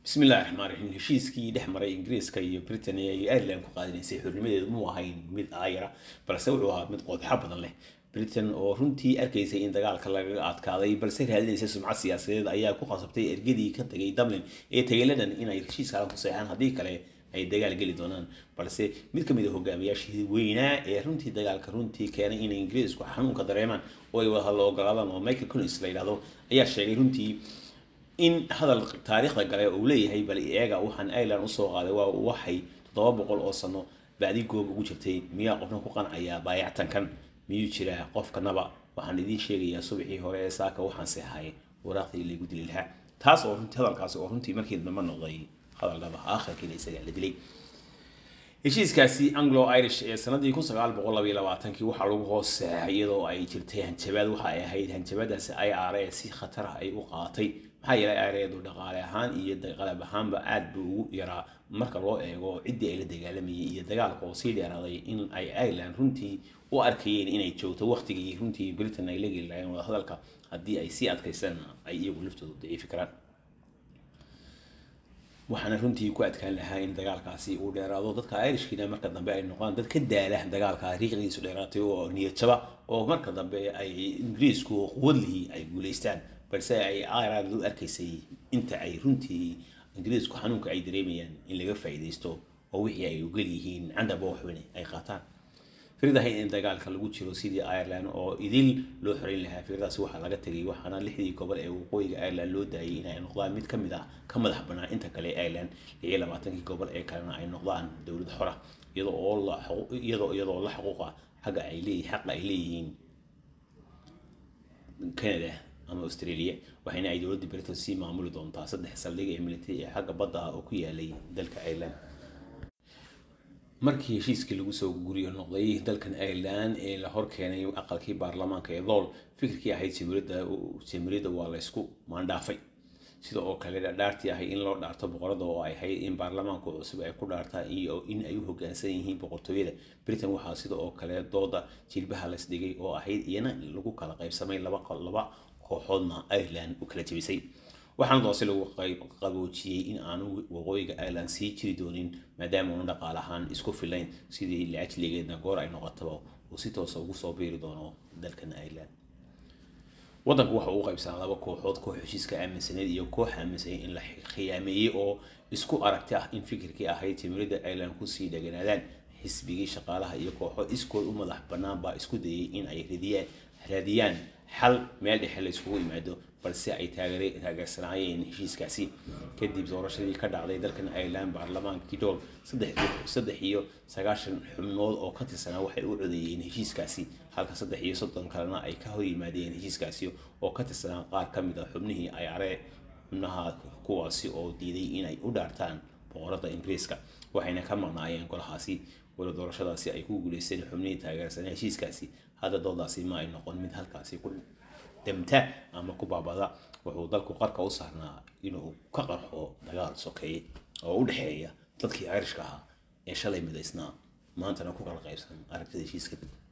بسم الله الرحمن الرحيم heshiiskii dhex maray Ingiriiska iyo Britain ay Ireland ku qaadinaysay xornimadeedu ma ahayn mid aayara balse wuxuu ahaa mid qodob badan leh Britain oo runtii arkaysay in dagaalka laga adkaaday balse raadinaysa sumcad siyaasadeed ayaa ku qasabtay ergadii ka tagay Dublin ee tagay London inay heshiiska ku saxaan hadii kale ay dagaal gali doonaan balse mid kamid ah hogaamiyaashii weynaa ee runtii dagaalka runtii keenay in Ingiriisku xanuunka dareemaan oo ay wada hadlo ogolaadaan oo Michael Collins la yiraahdo ayaa sheegay runtii in hadal taariikhda galay oo leeyahay bal iyaga waxaan Ireland u soo qaaday waa waxay 700 oo sano baadi goob ugu jirtay miyaa qofna ku qancaya baayactankan miyuu jira qofkanaba waxaan idin sheegayaa subaxii hore ee saaka waxaan seexay waraaqdii lagu dilay lahaa taas oo runtii hadalkaas oo runtii markii dambe noqday hadal dhab ah aakhirkii isaga la dilay heshiiskaasi Anglo-Irish ee sanadii 1922 waxa lagu hooseeyay iyadoo ay jirtay hanjabaad waxa ay ahayd hanjabaadaasi IRA si khatar ah ay u qaatay maxaa yeelay IRA-du dhaqaale ahaan iyo qalab ahaanba aad buu u yaraa marka loo eego cidii ay la dagaalamayeen iyo dagaalka oo sii dheeraaday in ay Ireland runtii u arkayeen inay joogto waqtigii runtii Britain ay la gelayeen wada hadalka hadii ay si adkaysan ay iyagu laftoodu daciif karaan waxaan runtii ku adkaan lahaa in dagaalkaasi uu dheeraado dadka Irishkiina marka dambe ay noqdaan dad ka daala dagaalka taariikhdiisu dheeraatay oo niyad jaba oo marka dambe ay Ingiriisku quwadlihii ay guuleystaan balse ay Ireland u arkaysay inta ay runtii Ingiriisku xanuunka ay dareemayaan in laga faa'iideysto oo wixii ay u galyihiin candaba waxweyne ay qaataan firdahay in dagaalka lagu jiro sidii Ireland oo idil loo xoreyn lahaa firdaas waxa laga tagay waxaana 6 gobol ee waqooyiga Ireland loo daayay inay noqdaan mid kamid ah ka madax banaan inta kale Ireland 20 gobol ee kalena ay noqdaan dawlad xor ah iyadoo la xuquuqa xaq ay leeyihiin Canada ama Australia waxayna ay dawladda Britain si maamuli doontaa 3 saldhig ee military ee xagga badda oo ku yaalay dalka Ireland markii heshiiskii lagu soo guriyo noqday dalkan Ireland ee la hor keenay aqalkii baarlamaanka ee Dol fikirkii ahayd Simirida waa la isku maandhaafay sidoo kale dhaartii ahay in loo dhaarto boqorada oo ay ahayd in baarlamaanku cusub ay ku dhaartaan iyo in ay u hoggaansan yihiin boqortooyada Britain waxaa sidoo kale dooda jilbaha la isdhigay oo ahayd iyana lagu kala qaybsamay laba kooxoodna Ireland u kala jabisay waxaan doosay lagu qaboojiyay in aanu waqooyiga Ireland sii jiri doonin maadaama uu dhaqaale ahaan isku filayn sidii la ajligeedna goor ay noqoto oo si toos ah ugu soo biiri doono dalkan Ireland wadanku waxa uu qaybsan laba kooxood koox heshiiska aaminsaneed iyo koox aaminsan in la khiyaameeyay oo isku aragti ah in fikirkii ahayd Simirida Ireland ku sii dhaganaadaan xisbigii shaqaalaha iyo kooxo iskood u madax banaan baa isku dayay in ay raadiyaan xal meel dhexe la isugu yimaado balse ay taageersanaayeen heshiiskaasi kadib doorashadii ka dhacday dalkan Ireland baarlamaankii Dol 3 xubnood oo ka tirsan waxay u codeeyeen heshiiskaasi halka 3 kalena ay ka hor yimaadeen heshiiskaasi oo ka tirsan qaar kamid ah xubnihii IRA xubnaha kuwaasi oo diiday inay u dhaartaan boqorada Ingiriiska waxayna ka maqnaayeen golahaasi wada doorashadaasi ay ku guuleysteen xubnihii taageersan heshiiskaasi hada doodaasi ma ay noqon mid halkaasi ku damta ama ku baabada wuxuu dalku qarka u saarnaa inuu ka qarxo dagaal sokeeye oo u dhaxeeya dadkii Irishka ah ee shalay midaysnaa maantana ku kala qaybsan aragtida heshiiska